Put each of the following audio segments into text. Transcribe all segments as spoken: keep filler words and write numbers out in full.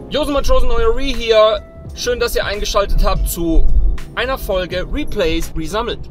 Josen Matrosen, euer Re hier. Schön, dass ihr eingeschaltet habt zu einer Folge Replays Resammelt.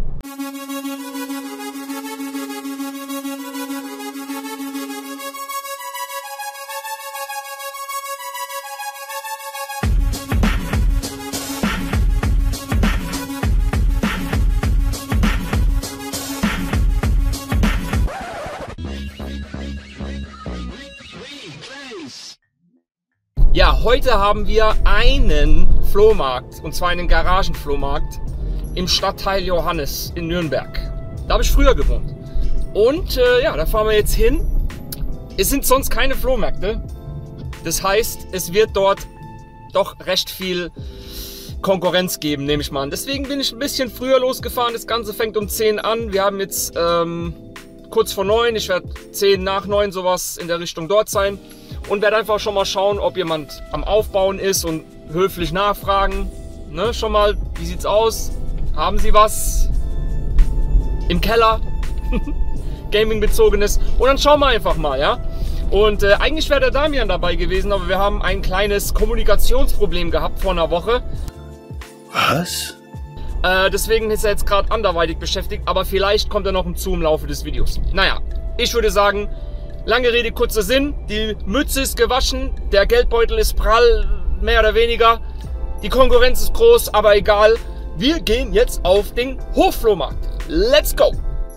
Ja, heute haben wir einen Flohmarkt, und zwar einen Garagenflohmarkt im Stadtteil Johannes in Nürnberg. Da habe ich früher gewohnt. Und äh, ja, da fahren wir jetzt hin. Es sind sonst keine Flohmärkte. Das heißt, es wird dort doch recht viel Konkurrenz geben, nehme ich mal an. Deswegen bin ich ein bisschen früher losgefahren. Das Ganze fängt um zehn an. Wir haben jetzt ähm, kurz vor neun. Ich werde zehn nach neun sowas in der Richtung dort sein. Und werde einfach schon mal schauen, ob jemand am Aufbauen ist und höflich nachfragen. Ne, schon mal, wie sieht's aus? Haben Sie was im Keller? Gaming-bezogenes. Und dann schauen wir einfach mal, ja? Und äh, eigentlich wäre der Damian dabei gewesen, aber wir haben ein kleines Kommunikationsproblem gehabt vor einer Woche. Was? Äh, deswegen ist er jetzt gerade anderweitig beschäftigt, aber vielleicht kommt er noch hinzu im Laufe des Videos. Naja, ich würde sagen, lange Rede, kurzer Sinn. Die Mütze ist gewaschen, der Geldbeutel ist prall, mehr oder weniger. Die Konkurrenz ist groß, aber egal. Wir gehen jetzt auf den Hofflohmarkt. Let's go!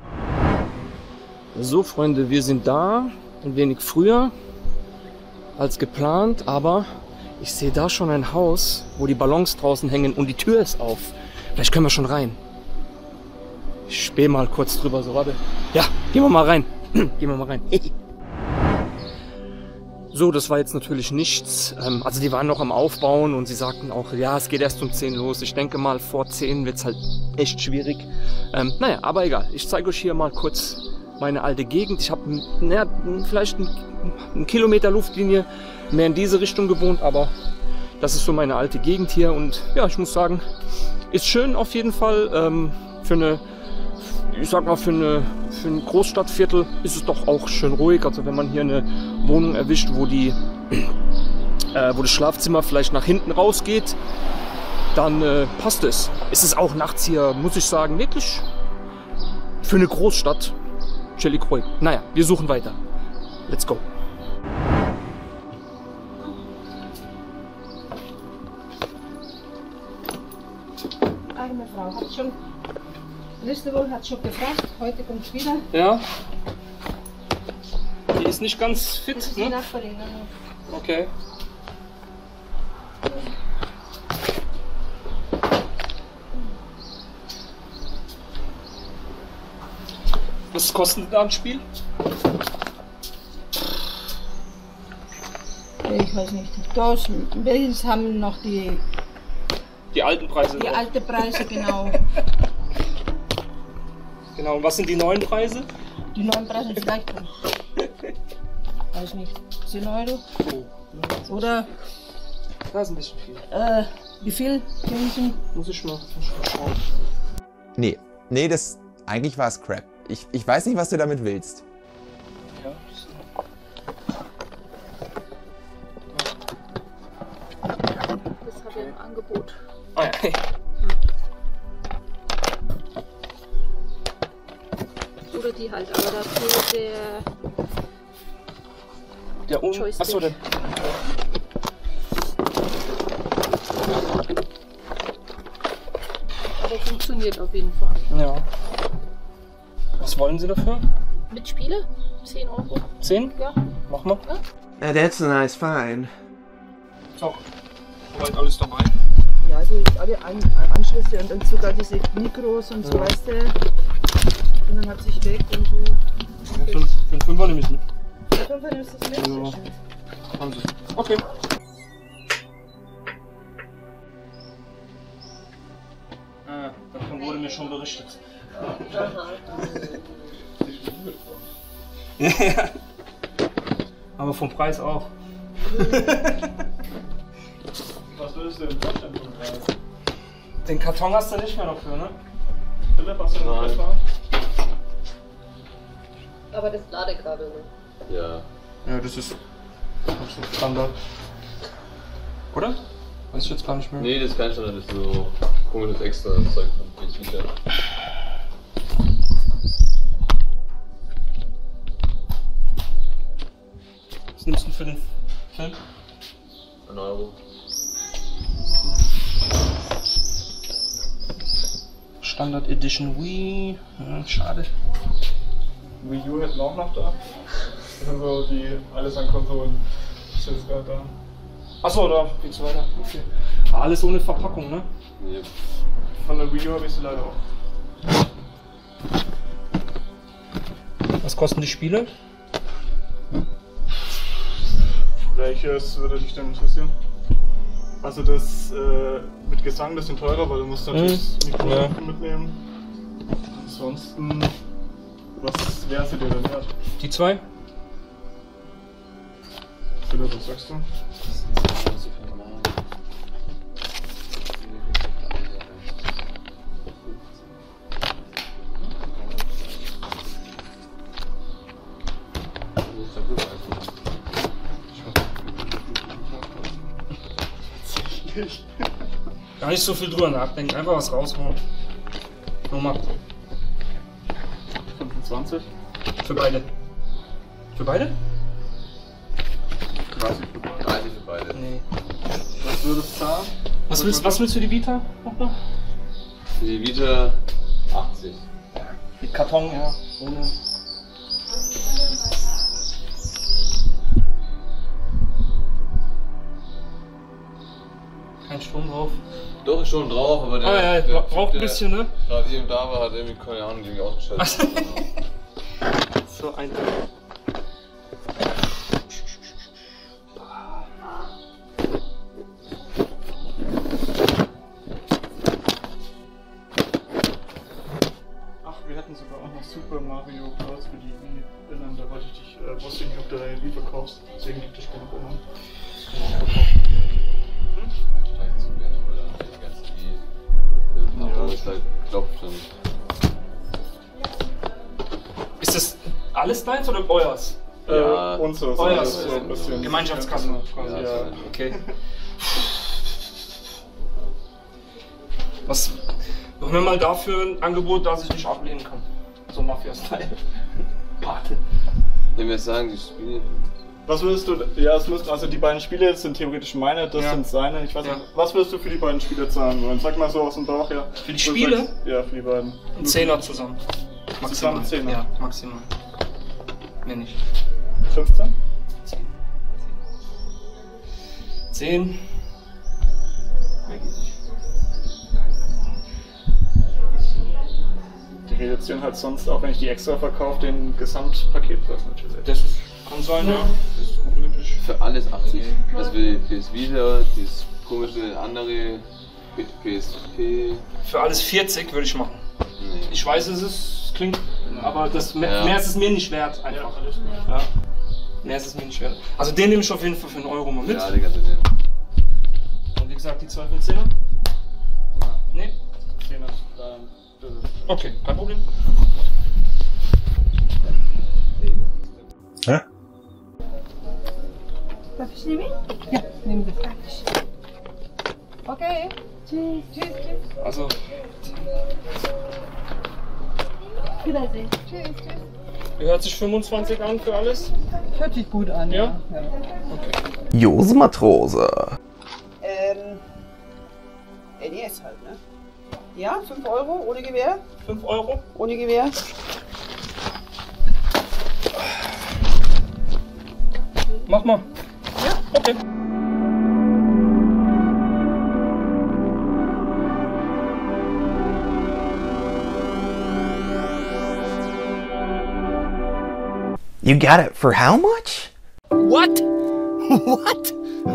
So, Freunde, wir sind da. Ein wenig früher als geplant, aber ich sehe da schon ein Haus, wo die Ballons draußen hängen und die Tür ist auf. Vielleicht können wir schon rein. Ich spähe mal kurz drüber, so warte. Ja, gehen wir mal rein. Gehen wir mal rein. So, das war jetzt natürlich nichts. Also die waren noch am Aufbauen und sie sagten auch, ja, es geht erst um zehn los. Ich denke mal, vor zehn wird es halt echt schwierig. Ähm, naja, aber egal. Ich zeige euch hier mal kurz meine alte Gegend. Ich habe naja, vielleicht einen Kilometer Luftlinie mehr in diese Richtung gewohnt, aber das ist so meine alte Gegend hier. Und ja, ich muss sagen, ist schön auf jeden Fall. Ähm, für eine, ich sag mal, für eine Für ein Großstadtviertel ist es doch auch schön ruhig. Also wenn man hier eine Wohnung erwischt, wo, die, äh, wo das Schlafzimmer vielleicht nach hinten rausgeht, dann äh, passt es. Es ist auch nachts hier, muss ich sagen, wirklich für eine Großstadt chillig ruhig. Naja, wir suchen weiter. Let's go. Arme Frau, hat schon... Letzte Woche hat schon gefragt, heute kommt es wieder. Ja. Die ist nicht ganz fit, Das ist ne? die Nachbarin. Ne? Okay. Was kostet da ein Spiel? Ich weiß nicht. Das, welches haben noch die, Die alten Preise. die drauf. alten Preise, genau. Genau, und was sind die neuen Preise? Die neuen Preise vielleicht, weiß nicht, zehn Euro. Oh. Oder Da ist ein bisschen viel. äh, wie viel? Gänsen? Muss ich mal, muss ich mal schauen. Nee, nee, das... Eigentlich war es Crap. Ich, ich weiß nicht, was du damit willst. Ja, Das hat er im Angebot. ah, ja. Oder die halt, aber dafür der Der um. Joystick. Achso, der. Aber funktioniert auf jeden Fall. Ja. Was wollen Sie dafür? Mit Spiele? zehn Euro. zehn? Ja. Mach mal. Now that's a nice find. So. Soweit alles dabei. Ja, die alle An Anschlüsse und dann sogar diese Mikros und so, Ja. weißt du. Und dann hat sich weg und so. Ja, fünf, für einen Fünfer nehme ich mit. Fünfer nimmst du es mit? Ja. Sehr schön. Haben Sie. Okay. Ah, davon wurde mir schon berichtet. Ja. Aber vom Preis auch. Was würdest du denn vorstellen vom Preis? Den Karton hast du nicht mehr dafür, ne? Philipp, hast du noch etwa? Aber das Ladekabel, ne? Ja. Ja, das ist absolut Standard. Oder? Weiß ich jetzt gar nicht mehr. Nee, das ist kein Standard, das ist so komisches extra Zeug von P S Vita. Was nimmst du für den Film? Ein Euro. Standard Edition Wii. Ja, schade. Wii U hätten wir auch noch da. Das sind so die alles an Konsolen. Das ist gerade da. Achso, da geht's weiter. Okay. Alles ohne Verpackung, ne? Nee. Von der Wii U habe ich sie leider auch. Was kosten die Spiele? Welches würde dich denn interessieren? Also das äh, mit Gesang ein bisschen teurer, weil du musst natürlich Mhm. das Mikro Ja. mitnehmen. Ansonsten, was wäre sie dir denn wert? Die zwei? Oder was sagst du? Gar nicht so viel drüber nachdenken, einfach was raushauen. Nummer. fünfundzwanzig? Für beide. Für beide? dreißig. dreißig für beide. Nee. Was würdest du zahlen? Was willst, was willst du für die Vita nochmal? Für die Vita achtzig. Mit Karton, ja. Ohne. Kein Strom drauf. Doch, ist schon drauf, aber der, Ah ja, der braucht ein der bisschen, ne? gerade hier und da war, hat irgendwie keine Ahnung, irgendwie ausgeschaltet. So ein. Ach, wir hätten sogar auch noch Super Mario Bros. Für die Wii erinnern. Da wollte ich dich, äh, wusste ich nicht, ob du deine Wii verkaufst. Deswegen liegt das Spiel noch immer. Vielleicht zu wertvoll, da die ganze Wii. Der Papa ist halt klopft und. Ist das alles deins oder euers? Ja, äh, unseres. euer also ist so ein bisschen. Gemeinschaftskasse quasi. Ja, Ja. so- Okay. Was machen wir mal dafür ein Angebot, das ich nicht ablehnen kann? So Mafia-Style. Pate. Wenn wir sagen, die Spiele. Was würdest du, ja, es müssten, also die beiden Spiele sind theoretisch meine, das Ja. sind seine. Ich weiß Ja. nicht, was würdest du für die beiden Spiele zahlen wollen? Sag mal so aus dem Bauch, ja. Für die Du Spiele? sagst- Ja, für die beiden. Ein Zehner zusammen. Maximal. Zusammen Zehner? Ja, maximal. Mehr nicht. fünfzehn? Zehn. Zehn. Die reduzieren halt sonst, auch wenn ich die extra verkaufe, den Gesamtpaketpreis natürlich. Das ist, kann sein, ja. Das ist gut möglich. Für alles achtzig. Also für die P S Vita, dieses komische andere P S P. Für alles vierzig würde ich machen. Nee. Ich weiß, es ist, klingt, aber das, mehr, Ja. mehr ist es mir nicht wert. Einfach. alles gut. Ja. Mehr ist es mir nicht wert. Also den nehme ich auf jeden Fall für einen Euro mal mit. Ja, Digga, bitte. Und wie gesagt, die zwei für den Zehner? Nee? Zehner, dann, das ist- Okay, kein Problem. Darf ich nehmen? Ja, nehmen Sie. Dankeschön. Okay. Tschüss. Tschüss, tschüss. Also, Wiedersehen. Tschüss, tschüss. wie hört sich fünfundzwanzig an für alles? Hört sich gut an, Ja? ja. Okay. Jose Matrose. Ähm, N E S halt, ne? Ja, fünf Euro ohne Gewehr? fünf Euro? Ohne Gewehr? Mach mal. Ja? Okay. You got it for how much? What? What?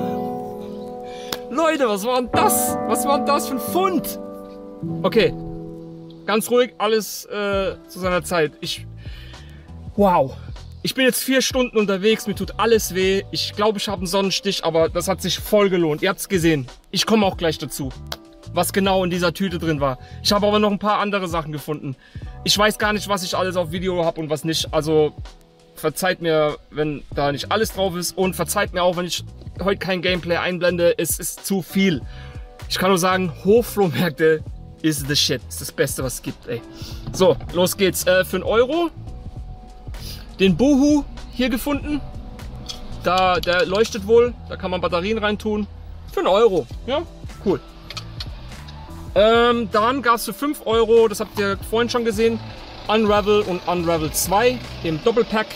Leute, was war denn das? Was war denn das für ein Pfund? Okay, ganz ruhig, alles äh, zu seiner Zeit. Ich, wow, ich bin jetzt vier Stunden unterwegs, mir tut alles weh. Ich glaube, ich habe einen Sonnenstich, aber das hat sich voll gelohnt. Ihr habt es gesehen. Ich komme auch gleich dazu, was genau in dieser Tüte drin war. Ich habe aber noch ein paar andere Sachen gefunden. Ich weiß gar nicht, was ich alles auf Video habe und was nicht. Also verzeiht mir, wenn da nicht alles drauf ist und verzeiht mir auch, wenn ich heute kein Gameplay einblende, es ist zu viel. Ich kann nur sagen, Hofflohmärkte ist the shit. Ist das Beste, was es gibt, ey. So, los geht's. Äh, für einen Euro den Boohoo hier gefunden. Da, der leuchtet wohl. Da kann man Batterien reintun. Für einen Euro. Ja, cool. Ähm, dann gab es für fünf Euro, das habt ihr vorhin schon gesehen, Unravel und Unravel zwei im Doppelpack.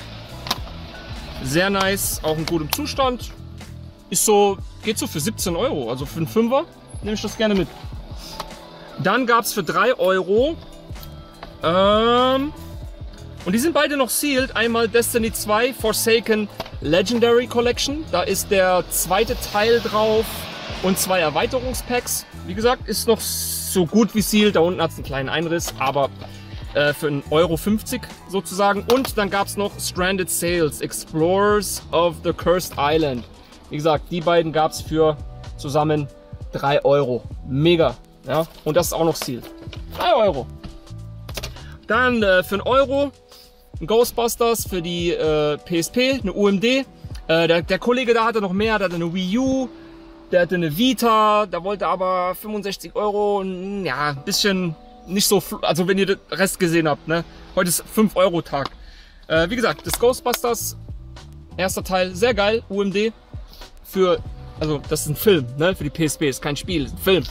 Sehr nice, auch in gutem Zustand. Ist so, geht so für siebzehn Euro, also für einen Fünfer nehme ich das gerne mit. Dann gab es für drei Euro, ähm, und die sind beide noch sealed, einmal Destiny zwei Forsaken Legendary Collection. Da ist der zweite Teil drauf und zwei Erweiterungspacks. Wie gesagt, ist noch so gut wie sealed. Da unten hat es einen kleinen Einriss, aber äh, für einen Euro fünfzig sozusagen. Und dann gab es noch Stranded Sails, Explorers of the Cursed Island. Wie gesagt, die beiden gab es für zusammen drei Euro. Mega. Ja? Und das ist auch noch sealed. drei Euro. Dann äh, für einen Euro ein Ghostbusters für die äh, P S P, eine U M D. Äh, der, der Kollege da hatte noch mehr, der hatte eine Wii U. Der hatte eine Vita, da wollte aber fünfundsechzig Euro, ja, ein bisschen nicht so, also wenn ihr den Rest gesehen habt, ne? Heute ist fünf Euro Tag. Äh, wie gesagt, das Ghostbusters, erster Teil, sehr geil, U M D. Für, also das ist ein Film, ne? Für die P S P, ist kein Spiel, ist ein Film.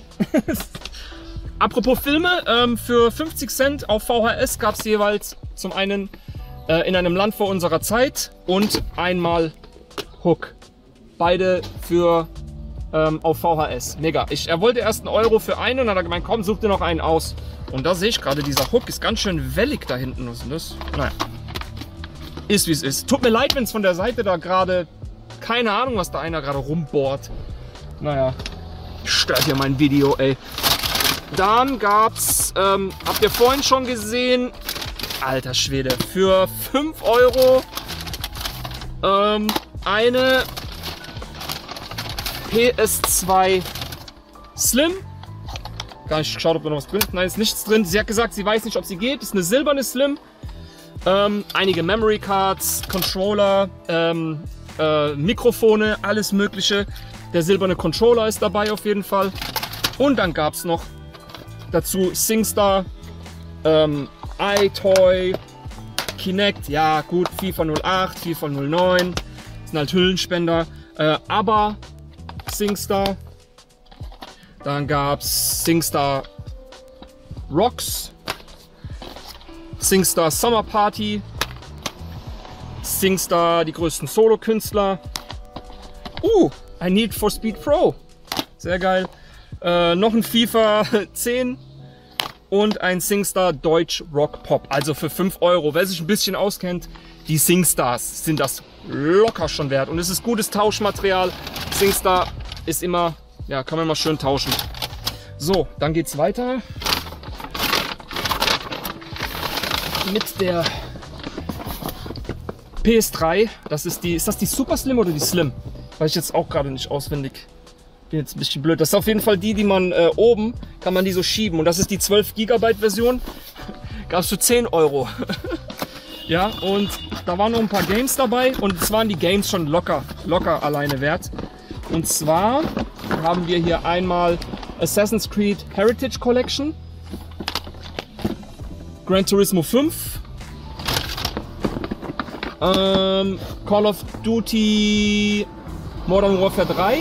Apropos Filme, ähm, für fünfzig Cent auf V H S gab es jeweils zum einen äh, in einem Land vor unserer Zeit und einmal Hook. Beide für ähm, auf V H S. Mega. Ich, er wollte erst einen Euro für einen und dann hat er gemeint, komm, such dir noch einen aus. Und da sehe ich gerade, dieser Hook ist ganz schön wellig da hinten. Was ist denn das? Naja. Ist wie es ist. Tut mir leid, wenn es von der Seite da gerade, keine Ahnung, was da einer gerade rumbohrt. Naja. Stört hier mein Video, ey. Dann gab's, ähm, habt ihr vorhin schon gesehen, alter Schwede, für fünf Euro ähm, eine P S zwei Slim. Gar nicht geschaut, ob da noch was drin ist. Nein, ist nichts drin. Sie hat gesagt, sie weiß nicht, ob sie geht. Ist eine silberne Slim. Ähm, einige Memory Cards, Controller, ähm, äh, Mikrofone, alles Mögliche. Der silberne Controller ist dabei auf jeden Fall. Und dann gab es noch dazu SingStar, ähm, iToy, Kinect, ja gut, FIFA null acht, FIFA null neun, das sind halt Hüllenspender, äh, aber SingStar, dann gab es SingStar Rocks, SingStar Summer Party, SingStar die größten Solo-Künstler, uh, ein Need for Speed Pro, sehr geil. Äh, noch ein FIFA zehn und ein SingStar Deutsch Rock Pop. Also für fünf Euro. Wer sich ein bisschen auskennt, die SingStars sind das locker schon wert. Und es ist gutes Tauschmaterial. SingStar ist immer, ja, kann man mal schön tauschen. So, dann geht's weiter mit der P S drei. Das ist die, ist das die Super Slim oder die Slim? Weiß ich jetzt auch gerade nicht auswendig. Bin jetzt ein bisschen blöd. Das ist auf jeden Fall die, die man äh, oben, kann man die so schieben. Und das ist die zwölf Gigabyte Version. Gab es für zehn Euro. Ja, und da waren noch ein paar Games dabei. Und es waren die Games schon locker, locker alleine wert. Und zwar haben wir hier einmal Assassin's Creed Heritage Collection, Gran Turismo fünf, ähm, Call of Duty Modern Warfare drei,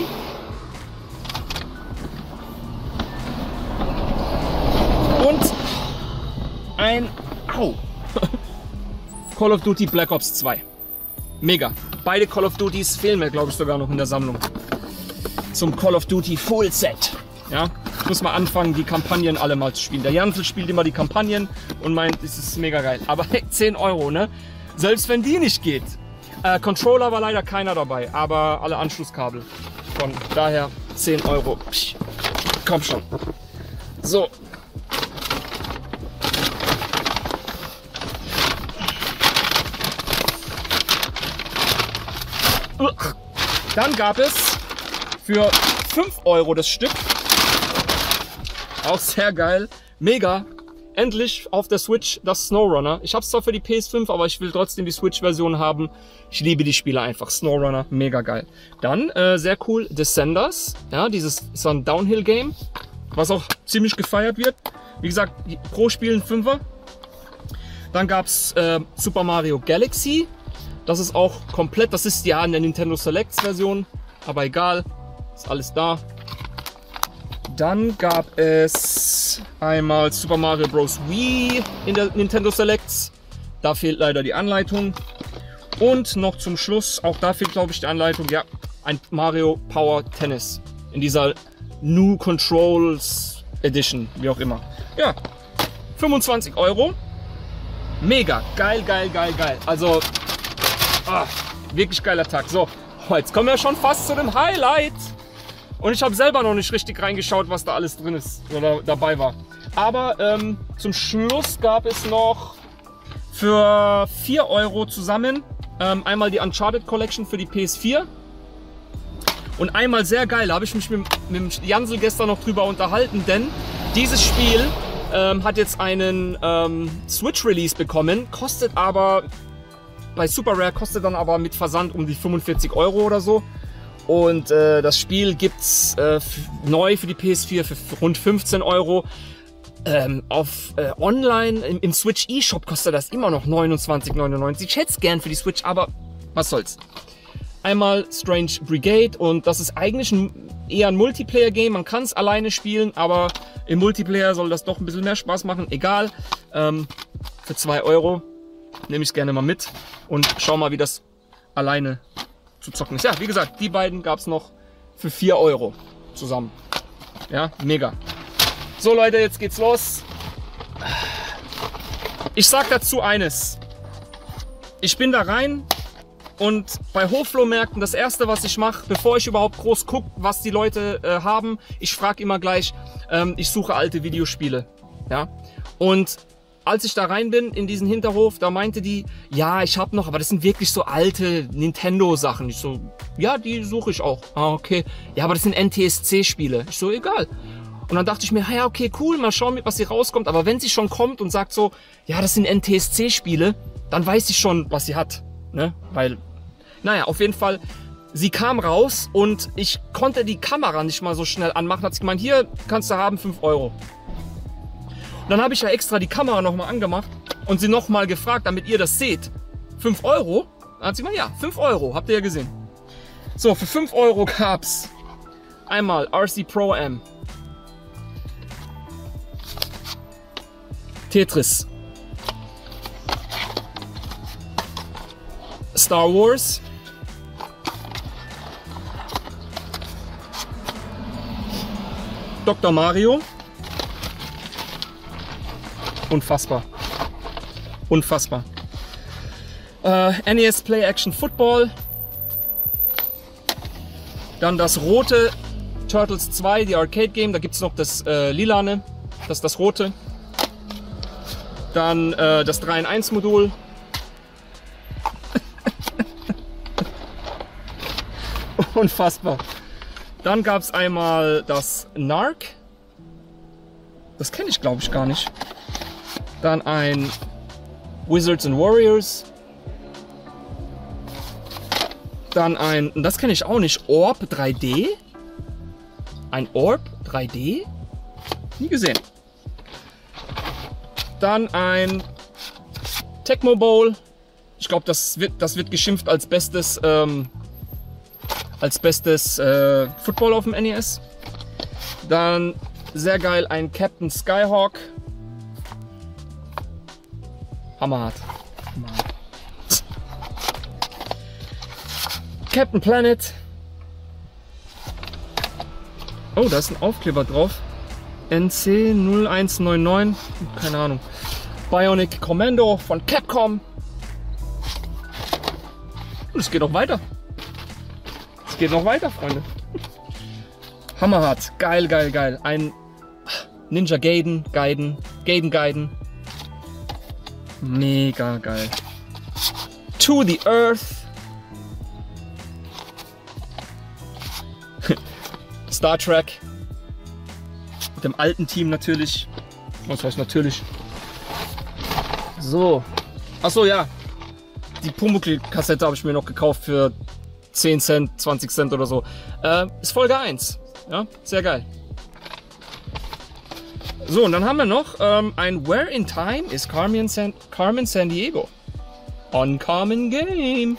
und ein Au. Call of Duty Black Ops zwei. Mega. Beide Call of Duties fehlen mir, glaube ich, sogar noch in der Sammlung. Zum Call of Duty Full Set. Ja, ich muss mal anfangen, die Kampagnen alle mal zu spielen. Der Jansel spielt immer die Kampagnen und meint, es ist mega geil. Aber hey, zehn Euro, ne? Selbst wenn die nicht geht. Äh, Controller war leider keiner dabei, aber alle Anschlusskabel. Von daher zehn Euro. Psch, komm schon. So. Dann gab es für fünf Euro das Stück, auch sehr geil, mega, endlich auf der Switch das SnowRunner. Ich habe es zwar für die P S fünf, aber ich will trotzdem die Switch-Version haben. Ich liebe die Spiele einfach. SnowRunner, mega geil. Dann, äh, sehr cool, Descenders. Ja, dieses so ein Downhill-Game, was auch ziemlich gefeiert wird. Wie gesagt, pro Spiel ein Fünfer. Dann gab es äh, Super Mario Galaxy. Das ist auch komplett, das ist ja eine Nintendo Selects-Version, aber egal, ist alles da. Dann gab es einmal Super Mario Bros. Wii in der Nintendo Selects. Da fehlt leider die Anleitung. Und noch zum Schluss, auch da fehlt glaube ich die Anleitung, ja, ein Mario Power Tennis. In dieser New Controls Edition, wie auch immer. Ja, fünfundzwanzig Euro. Mega, geil, geil, geil, geil. Also, ah, wirklich geiler Tag. So, jetzt kommen wir schon fast zu dem Highlight. Und ich habe selber noch nicht richtig reingeschaut, was da alles drin ist oder dabei war. Aber ähm, zum Schluss gab es noch für vier Euro zusammen ähm, einmal die Uncharted Collection für die P S vier. Und einmal sehr geil, da habe ich mich mit, mit Jansel gestern noch drüber unterhalten, denn dieses Spiel ähm, hat jetzt einen ähm, Switch-Release bekommen, kostet aber, bei Super Rare kostet dann aber mit Versand um die fünfundvierzig Euro oder so. Und äh, das Spiel gibt's äh, neu für die P S vier für rund fünfzehn Euro. Ähm, auf äh, online, im, im Switch eShop kostet das immer noch neunundzwanzig neunundneunzig. Ich hätte es gern für die Switch, aber was soll's. Einmal Strange Brigade und das ist eigentlich ein, eher ein Multiplayer-Game. Man kann es alleine spielen, aber im Multiplayer soll das doch ein bisschen mehr Spaß machen. Egal, ähm, für zwei Euro nehme ich es gerne mal mit und schau mal, wie das alleine zu zocken ist. Ja, wie gesagt, die beiden gab es noch für vier Euro zusammen. Ja, mega. So Leute, jetzt geht's los. Ich sag dazu eines. Ich bin da rein und bei Hochflohmärkten das erste, was ich mache, bevor ich überhaupt groß gucke, was die Leute äh, haben, ich frage immer gleich, ähm, ich suche alte Videospiele. Ja, und als ich da rein bin in diesen Hinterhof, da meinte die, ja, ich habe noch, aber das sind wirklich so alte Nintendo-Sachen. Ich so, ja, die suche ich auch. Ah, okay. Ja, aber das sind N T S C-Spiele. Ich so, egal. Und dann dachte ich mir, ja, okay, cool, mal schauen, was sie rauskommt. Aber wenn sie schon kommt und sagt so, ja, das sind N T S C-Spiele, dann weiß ich schon, was sie hat. Ne? Weil, naja, auf jeden Fall, sie kam raus und ich konnte die Kamera nicht mal so schnell anmachen. Hat sie gemeint, hier kannst du haben, fünf Euro. Und dann habe ich ja extra die Kamera nochmal angemacht und sie nochmal gefragt, damit ihr das seht. fünf Euro? Dann hat sie gemeint, ja, fünf Euro, habt ihr ja gesehen. So, für fünf Euro gab's einmal R C Pro Am, Tetris, Star Wars, Doktor Mario. Unfassbar. Unfassbar. Äh, N E S Play Action Football. Dann das rote Turtles zwei, die Arcade Game. Da gibt es noch das äh, lilane. Das ist das rote. Dann äh, das drei in eins Modul. Unfassbar. Dann gab es einmal das Narc. Das kenne ich glaube ich gar nicht. Dann ein Wizards and Warriors. Dann ein, das kenne ich auch nicht, Orb drei D. Ein Orb drei D? Nie gesehen. Dann ein Tecmo Bowl. Ich glaube, das wird, das wird geschimpft als bestes, ähm, als bestes äh, Football auf dem N E S. Dann sehr geil ein Captain Skyhawk. Hammerhart. Hammerhart. Captain Planet. Oh, da ist ein Aufkleber drauf. N C null eins neun neun. Keine Ahnung. Bionic Commando von Capcom. Und es geht noch weiter. Es geht noch weiter, Freunde. Hammerhart. Geil, geil, geil. Ein Ninja Gaiden. Gaiden. Gaiden, Gaiden. Mega geil. To the Earth. Star Trek. Mit dem alten Team natürlich. Was heißt natürlich? So. Achso, ja. Die Pumuckl-Kassette habe ich mir noch gekauft für zehn Cent, zwanzig Cent oder so. Äh, ist Folge eins. Ja, sehr geil. So, und dann haben wir noch ähm, ein Where in Time is Carmen San, Carmen San Diego. Uncommon Game.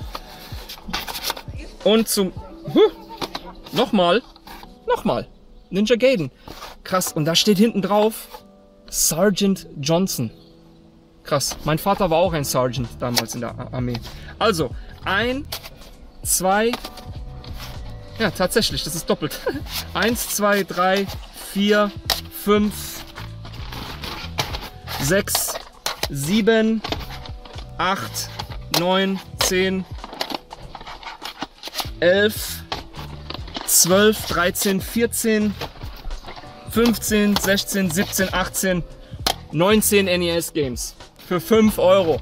Und zum... Huh, nochmal. Nochmal. Ninja Gaiden. Krass. Und da steht hinten drauf Sergeant Johnson. Krass. Mein Vater war auch ein Sergeant damals in der Armee. Also, ein, zwei... Ja, tatsächlich, das ist doppelt. Eins, zwei, drei, vier, fünf, sechs, sieben, acht, neun, zehn, elf, zwölf, dreizehn, vierzehn, fünfzehn, sechzehn, siebzehn, achtzehn, neunzehn N E S Games. Für fünf Euro.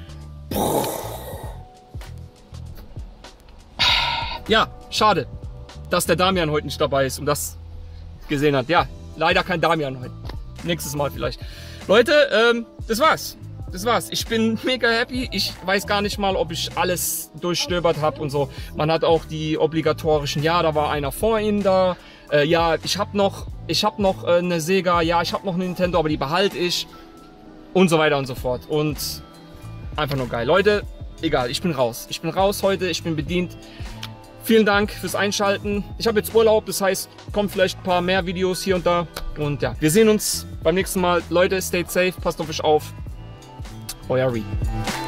Ja, schade, dass der Damian heute nicht dabei ist und das gesehen hat. Ja, leider kein Damian heute. Nächstes Mal vielleicht. Leute, ähm, das war's. Das war's. Ich bin mega happy. Ich weiß gar nicht mal, ob ich alles durchstöbert habe und so. Man hat auch die obligatorischen, ja, da war einer vor Ihnen da. Äh, ja, ich habe noch, ich habe noch äh, eine Sega. Ja, ich habe noch eine Nintendo, aber die behalte ich. Und so weiter und so fort. Und einfach nur geil. Leute, egal, ich bin raus. Ich bin raus heute, ich bin bedient. Vielen Dank fürs Einschalten. Ich habe jetzt Urlaub, das heißt, kommen vielleicht ein paar mehr Videos hier und da. Und ja, wir sehen uns beim nächsten Mal. Leute, stay safe, passt auf euch auf. Euer Reed.